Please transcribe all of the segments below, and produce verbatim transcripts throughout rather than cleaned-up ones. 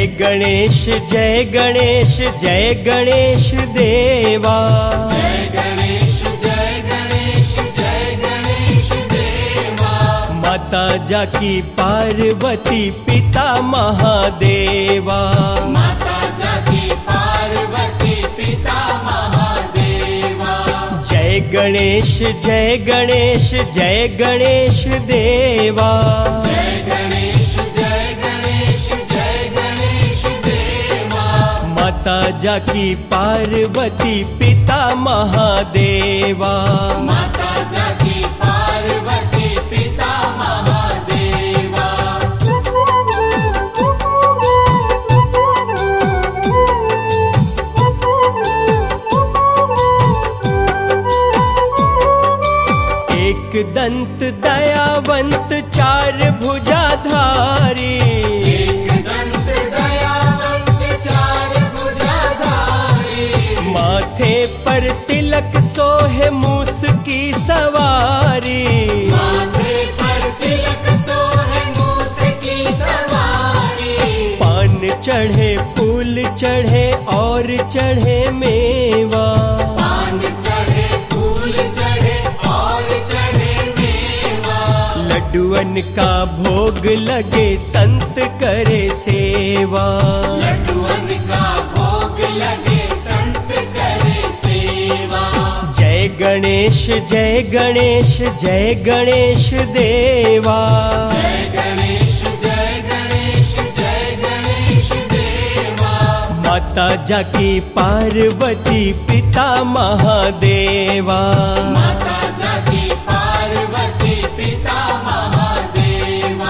जय गणेश जय गणेश जय गणेश देवा। जय गणेश जय गणेश जय गणेश देवा। माता जाकी पार्वती पिता महादेवा। माता जाकी पार्वती पिता महादेवा। जय गणेश जय गणेश जय गणेश देवा। जय गणेश जय गणेश जय गणेश देवा। माता जाकी पार्वती पिता महादेवा। माता जाकी पार्वती पिता महादेवा। एक दंत दयावंत चार भुजाधारी। एक दंत दयावंत चार भुजाधारी। माथे पर तिलक सोहे मूस की सवारी। माथे पर तिलक सोहे मूस की सवारी। पान चढ़े फूल चढ़े और चढ़े मेवा। पान चढ़े फूल चढ़े और चढ़े मेवा। लड्डुअन का भोग लगे संत करे सेवा। लड्डुअन का भोग लगे संत करे सेवा। जय गणेश जय गणेश जय गणेश देवा। जय गणेश जय गणेश जय गणेश देवा। माता जाकी पार्वती पिता महादेवा। माता जाकी पार्वती पिता महादेवा।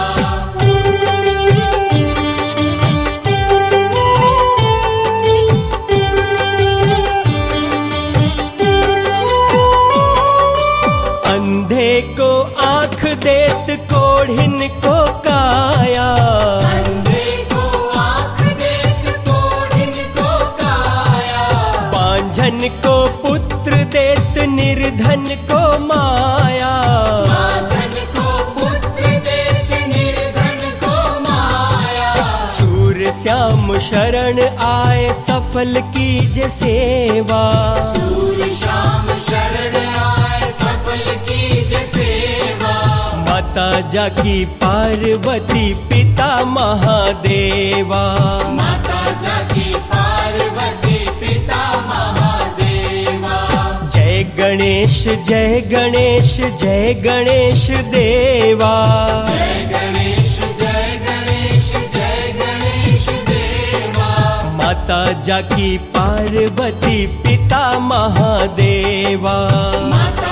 अंधे को आँख देत कोढ़िन को काया। अंधे को आँख देत कोढ़िन को काया। बांझन को पुत्र देत निर्धन को माया। बांझन को पुत्र देत निर्धन को माया। सूर्य श्याम शरण आए सफल कीजे सेवा। सूर्य श्याम शरण आए सफल कीजे सेवा। माता जाकी पार्वती पिता महादेवा। माता जाकी पार्वती पिता महादेवा। जय गणेश जय गणेश जय गणेश देवा। जय गणेश जय गणेश जय गणेश देवा। माता जाकी पार्वती पिता महादेवा। माता